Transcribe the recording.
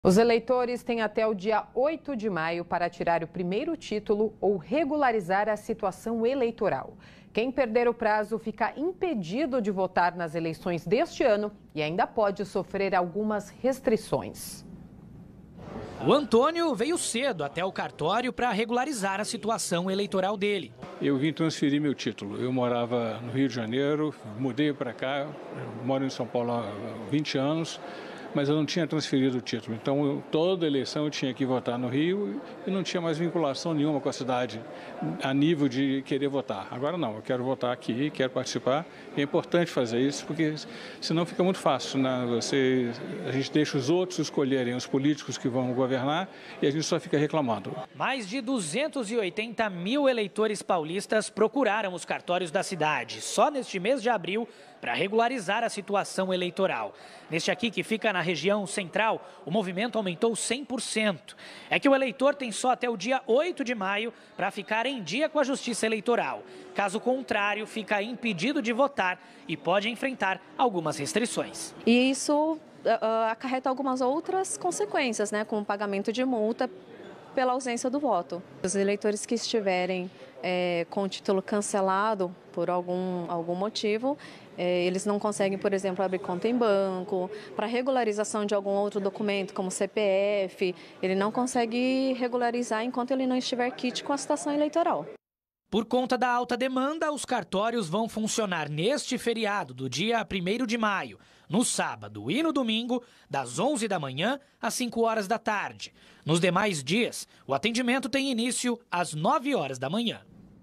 Os eleitores têm até o dia 8 de maio para tirar o primeiro título ou regularizar a situação eleitoral. Quem perder o prazo fica impedido de votar nas eleições deste ano e ainda pode sofrer algumas restrições. O Antônio veio cedo até o cartório para regularizar a situação eleitoral dele. Eu vim transferir meu título. Eu morava no Rio de Janeiro, mudei para cá, moro em São Paulo há 20 anos. Mas eu não tinha transferido o título. Então, toda eleição eu tinha que votar no Rio e não tinha mais vinculação nenhuma com a cidade a nível de querer votar. Agora não, eu quero votar aqui, quero participar. E é importante fazer isso, porque senão fica muito fácil, né? A gente deixa os outros escolherem os políticos que vão governar e a gente só fica reclamando. Mais de 280 mil eleitores paulistas procuraram os cartórios da cidade, só neste mês de abril, para regularizar a situação eleitoral. Neste aqui, que fica na região central, o movimento aumentou 100%. É que o eleitor tem só até o dia 8 de maio para ficar em dia com a Justiça Eleitoral. Caso contrário, fica impedido de votar e pode enfrentar algumas restrições. E isso acarreta algumas outras consequências, né, como o pagamento de multa pela ausência do voto. Os eleitores que estiverem com o título cancelado por algum motivo, eles não conseguem, por exemplo, abrir conta em banco, para regularização de algum outro documento, como CPF, ele não consegue regularizar enquanto ele não estiver quite com a situação eleitoral. Por conta da alta demanda, os cartórios vão funcionar neste feriado do dia 1º de maio, no sábado e no domingo, das 11 da manhã às 5 horas da tarde. Nos demais dias, o atendimento tem início às 9 horas da manhã.